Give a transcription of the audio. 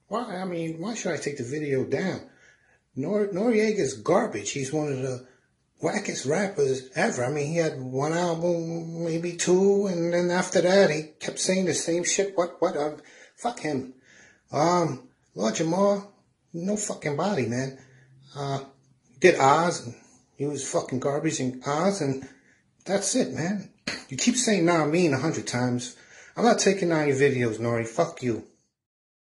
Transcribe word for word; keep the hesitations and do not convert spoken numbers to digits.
Why? I mean, why should I take the video down? Nor Noriega's garbage. He's one of the wackest rappers ever. I mean, he had one album, maybe two, and then after that, he kept saying the same shit. What? What? Uh, fuck him. Um, Lord Jamar, no fucking body, man. Uh, did Oz, and he was fucking garbage in Oz, and that's it, man. You keep saying nah, I mean a hundred times. I'm not taking down your videos, Nori. Fuck you.